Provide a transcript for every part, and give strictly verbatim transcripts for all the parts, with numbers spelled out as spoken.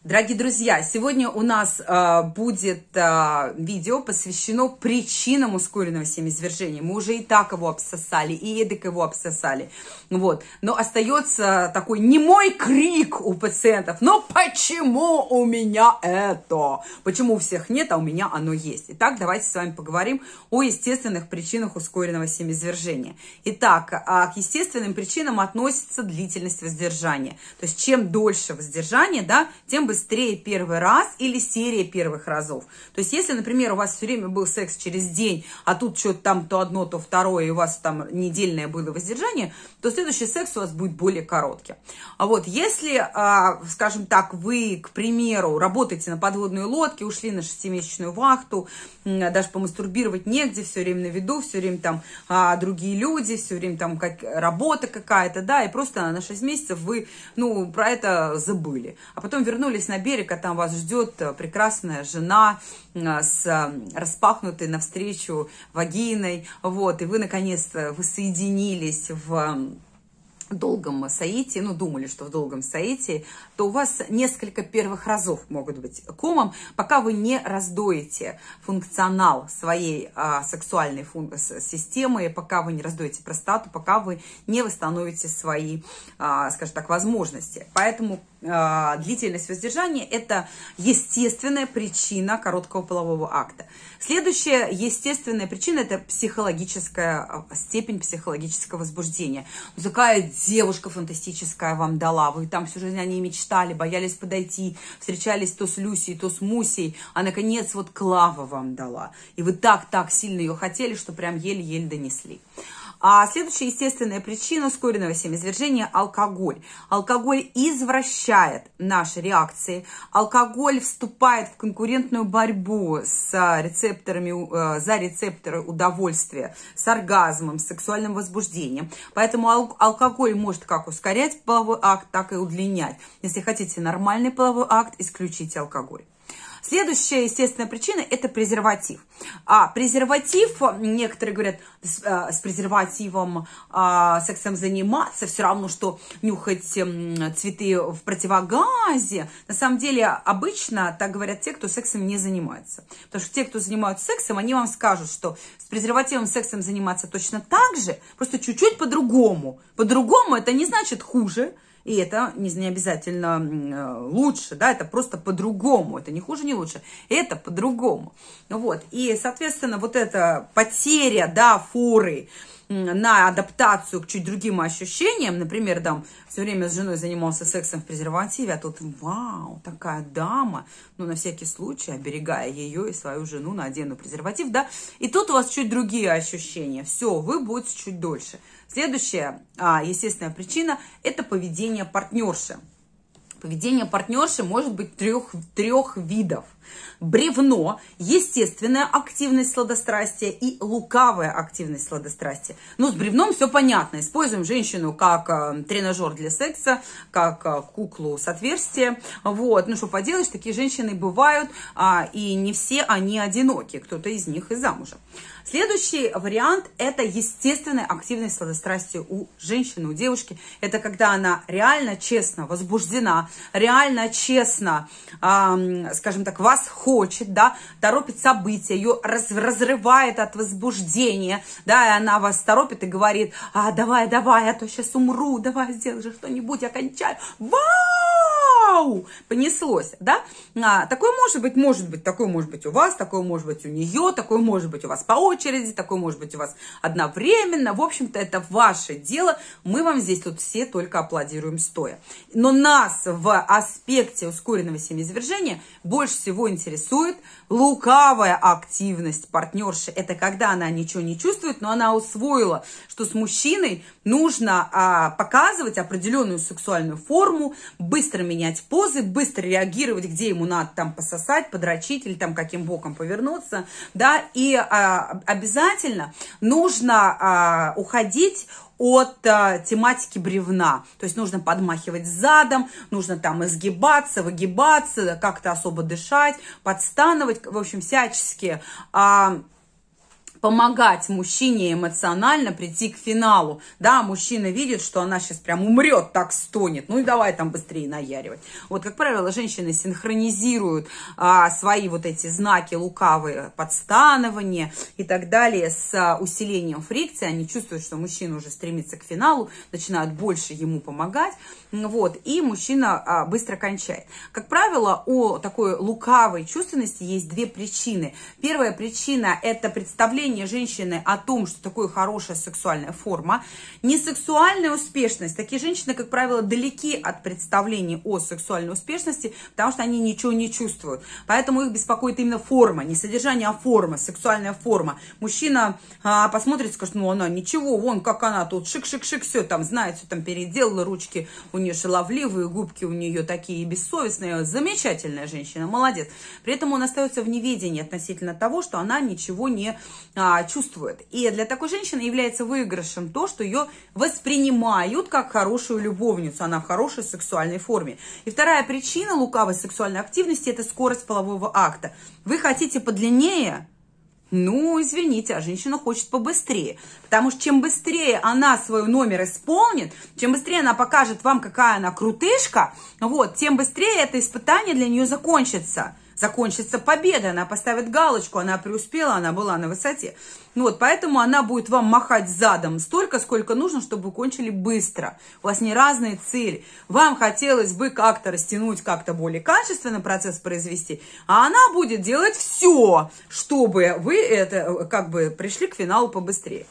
Дорогие друзья, сегодня у нас э, будет э, видео посвящено причинам ускоренного семяизвержения. Мы уже и так его обсосали, и эдак его обсосали. Вот. Но остается такой немой крик у пациентов. Но почему у меня это? Почему у всех нет, а у меня оно есть? Итак, давайте с вами поговорим о естественных причинах ускоренного семяизвержения. Итак, к естественным причинам относится длительность воздержания. То есть, чем дольше воздержание, да, тем быстрее первый раз или серия первых разов. То есть, если, например, у вас все время был секс через день, а тут что-то там то одно, то второе, и у вас там недельное было воздержание, то следующий секс у вас будет более короткий. А вот если, скажем так, вы, к примеру, работаете на подводной лодке, ушли на шестимесячную вахту, даже помастурбировать негде, все время на виду, все время там а, другие люди, все время там как, работа какая-то, да, и просто на шесть месяцев вы, ну, про это забыли. А потом вернулись на берег, а там вас ждет прекрасная жена с распахнутой навстречу вагиной, вот, и вы, наконец-то, вы соединились в долгом соитии, ну, думали, что в долгом соитии, то у вас несколько первых разов могут быть комом, пока вы не раздоите функционал своей а, сексуальной фун- системы, пока вы не раздоите простату, пока вы не восстановите свои, а, скажем так, возможности. Поэтому а, длительность воздержания – это естественная причина короткого полового акта. Следующая естественная причина – это психологическая степень психологического возбуждения. Такая девушка фантастическая вам дала, вы там всю жизнь о ней мечтали, боялись подойти, встречались то с Люсей, то с Мусей, а наконец вот Клава вам дала. И вы так-так сильно ее хотели, что прям еле-еле донесли. А следующая естественная причина ускоренного семяизвержения – алкоголь. Алкоголь извращает наши реакции. Алкоголь вступает в конкурентную борьбу с рецепторами, за рецепторы удовольствия, с оргазмом, с сексуальным возбуждением. Поэтому ал- алкоголь может как ускорять половой акт, так и удлинять. Если хотите нормальный половой акт, исключите алкоголь. Следующая естественная причина – это презерватив. А презерватив, некоторые говорят, с, с презервативом а, сексом заниматься, все равно, что нюхать м, цветы в противогазе. На самом деле, обычно так говорят те, кто сексом не занимается. Потому что те, кто занимаются сексом, они вам скажут, что с презервативом сексом заниматься точно так же, просто чуть-чуть по-другому. По-другому это не значит хуже. И это не обязательно лучше, да, это просто по-другому, это не хуже, не лучше, это по-другому. Вот, и, соответственно, вот эта потеря, да, форы на адаптацию к чуть другим ощущениям, например, там, все время с женой занимался сексом в презервативе, а тут, вау, такая дама, ну, на всякий случай, оберегая ее и свою жену, надену презерватив, да, и тут у вас чуть другие ощущения, все, вы будете чуть дольше. Следующая, а, естественная причина – это поведение партнерши. Поведение партнерши может быть трех, трех видов. Бревно, естественная активность сладострастия и лукавая активность сладострастия. Ну, с бревном все понятно. Используем женщину как э, тренажер для секса, как э, куклу с отверстием. Вот. Ну, что поделаешь, такие женщины бывают, а, и не все они одиноки. Кто-то из них и замужем. Следующий вариант – это естественная активность сладострастия у женщины, у девушки. Это когда она реально честно возбуждена, реально честно, э, скажем так, вас хочет, да, торопит события, ее раз, разрывает от возбуждения, да, и она вас торопит и говорит: а, давай, давай, а то сейчас умру, давай, сделай же что-нибудь, я кончаю. Вау! Понеслось, да? А, такое может быть, может быть, такое может быть у вас, такое может быть у нее, такое может быть у вас по очереди, такое может быть у вас одновременно. В общем-то, это ваше дело. Мы вам здесь тут все только аплодируем стоя. Но нас в аспекте ускоренного семяизвержения больше всего интересует лукавая активность партнерши. Это когда она ничего не чувствует, но она усвоила, что с мужчиной нужно а, показывать определенную сексуальную форму, быстро менять позы, быстро реагировать, где ему надо там пососать, подрочить или там каким боком повернуться, да, и а, обязательно нужно а, уходить от а, тематики бревна. То есть нужно подмахивать задом, нужно там изгибаться, выгибаться, как-то особо дышать, подстанывать, в общем, всячески а, помогать мужчине эмоционально прийти к финалу. Да, мужчина видит, что она сейчас прям умрет, так стонет. Ну и давай там быстрее наяривать. Вот, как правило, женщины синхронизируют а, свои вот эти знаки лукавые, подстанывания и так далее с а, усилением фрикции. Они чувствуют, что мужчина уже стремится к финалу, начинают больше ему помогать. Вот, и мужчина а, быстро кончает. Как правило, у такой лукавой чувственности есть две причины. Первая причина – это представление женщины о том, что такое хорошая сексуальная форма. Не сексуальная успешность. Такие женщины, как правило, далеки от представления о сексуальной успешности, потому что они ничего не чувствуют. Поэтому их беспокоит именно форма, не содержание, а форма, сексуальная форма. Мужчина а, посмотрит, скажет, ну она ничего, вон как она тут шик-шик-шик, все там знает, все там переделала, ручки у нее шаловливые, губки у нее такие бессовестные. Замечательная женщина, молодец. При этом он остается в неведении относительно того, что она ничего не а, чувствует. И для такой женщины является выигрышем то, что ее воспринимают как хорошую любовницу. Она в хорошей сексуальной форме. И вторая причина лукавой сексуальной активности – это скорость полового акта. Вы хотите подлиннее? Ну, извините, а женщина хочет побыстрее. Потому что чем быстрее она свой номер исполнит, чем быстрее она покажет вам, какая она крутышка, вот, тем быстрее это испытание для нее закончится. Закончится победа, она поставит галочку, она преуспела, она была на высоте. Вот, поэтому она будет вам махать задом столько, сколько нужно, чтобы вы кончили быстро. У вас не разные цели. Вам хотелось бы как-то растянуть, как-то более качественно процесс произвести, а она будет делать все, чтобы вы это, как бы пришли к финалу побыстрее.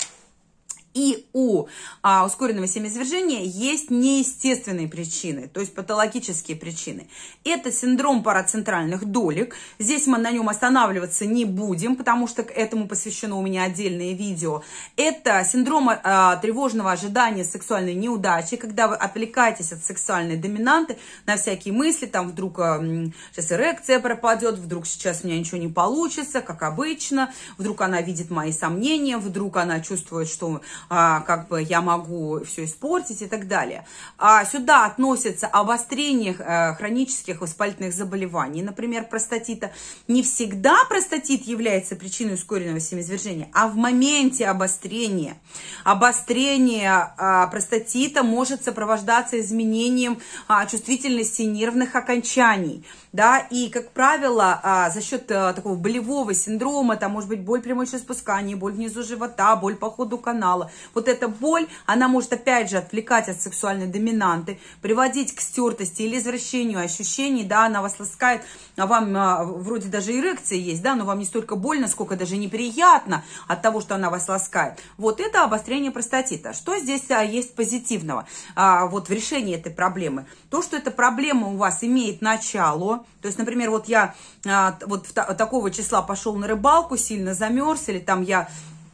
И у а, ускоренного семяизвержения есть неестественные причины, то есть патологические причины. Это синдром парацентральных долек. Здесь мы на нем останавливаться не будем, потому что к этому посвящено у меня отдельное видео. Это синдром а, тревожного ожидания сексуальной неудачи, когда вы отвлекаетесь от сексуальной доминанты на всякие мысли, там вдруг а, сейчас эрекция пропадет, вдруг сейчас у меня ничего не получится, как обычно, вдруг она видит мои сомнения, вдруг она чувствует, что А, как бы я могу все испортить и так далее. А сюда относятся обострение а, хронических воспалительных заболеваний, например, простатита. Не всегда простатит является причиной ускоренного семяизвержения, а в моменте обострения. Обострение а, простатита может сопровождаться изменением а, чувствительности нервных окончаний. Да, и, как правило, а, за счет а, такого болевого синдрома, там может быть боль при мочеиспускании, боль внизу живота, боль по ходу канала. Вот эта боль, она может опять же отвлекать от сексуальной доминанты, приводить к стертости или извращению ощущений, да, она вас ласкает, а вам а, вроде даже эрекция есть, да, но вам не столько больно, сколько даже неприятно от того, что она вас ласкает. Вот это обострение простатита. Что здесь а, есть позитивного а, вот в решении этой проблемы? То, что эта проблема у вас имеет начало. То есть, например, вот я а, вот в, такого числа пошел на рыбалку, сильно замерз, или там я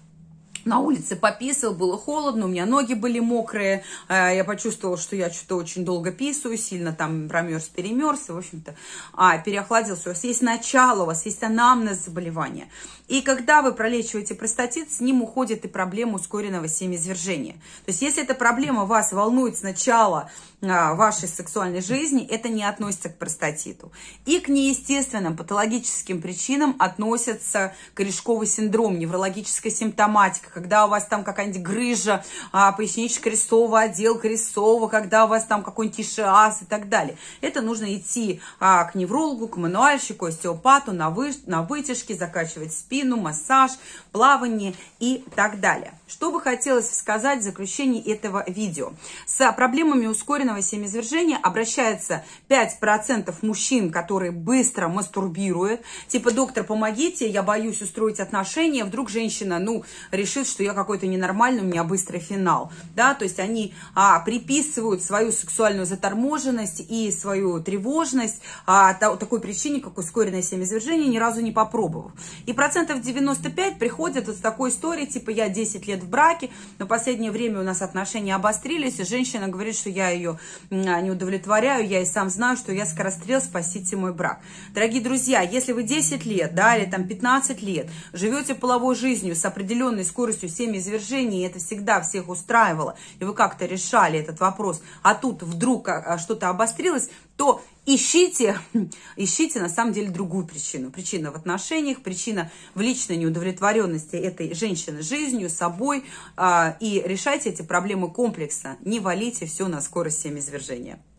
на улице пописал, было холодно, у меня ноги были мокрые, я почувствовала, что я что-то очень долго писаю, сильно там промерз, перемерз, в общем-то, а, переохладился. У вас есть начало, у вас есть анамнез заболевания. И когда вы пролечиваете простатит, с ним уходит и проблема ускоренного семяизвержения. То есть, если эта проблема вас волнует с начала а, вашей сексуальной жизни, это не относится к простатиту. И к неестественным патологическим причинам относятся корешковый синдром, неврологическая симптоматика, когда у вас там какая-нибудь грыжа, а, пояснично-крестовый отдел крестового, когда у вас там какой-нибудь ишиаз и так далее. Это нужно идти а, к неврологу, к мануальщику, остеопату на, вы, на вытяжке, закачивать спину, массаж, плавание и так далее. Что бы хотелось сказать в заключении этого видео? С проблемами ускоренного семяизвержения обращается пять процентов мужчин, которые быстро мастурбируют. Типа, доктор, помогите, я боюсь устроить отношения. Вдруг женщина, ну, решит, что я какой-то ненормальный, у меня быстрый финал. Да, то есть они а, приписывают свою сексуальную заторможенность и свою тревожность а, та, такой причине, как ускоренное семяизвержение, ни разу не попробовав. И процентов девяносто пять приходят вот с такой историей, типа, я десять лет в браке, но в последнее время у нас отношения обострились, и женщина говорит, что я ее не удовлетворяю, я и сам знаю, что я скорострел, спасите мой брак. Дорогие друзья, если вы десять лет, да, или там пятнадцать лет живете половой жизнью с определенной скоростью скоростью семяизвержения, и это всегда всех устраивало, и вы как-то решали этот вопрос, а тут вдруг что-то обострилось, то ищите, ищите на самом деле другую причину. Причина в отношениях, причина в личной неудовлетворенности этой женщины жизнью, собой, и решайте эти проблемы комплексно, не валите все на скорость семяизвержения.